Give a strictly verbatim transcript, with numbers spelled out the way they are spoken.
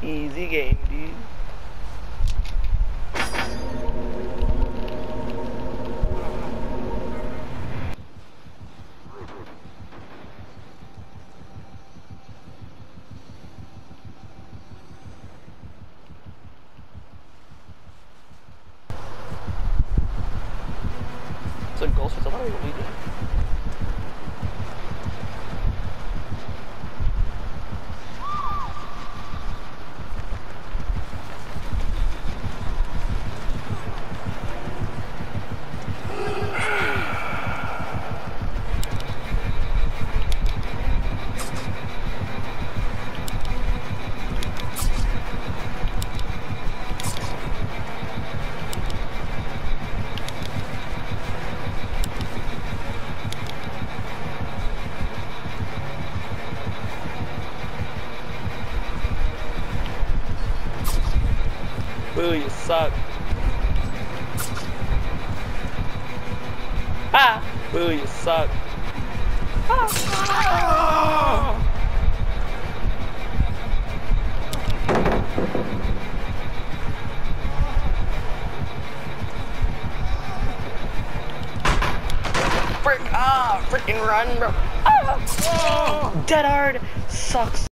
Easy game, dude. So ghost was what we did. Boo, you suck. Ah! Boo, you suck. Ah! Frick! Ah! Freaking run, bro! Ah! Dead hard! Sucks.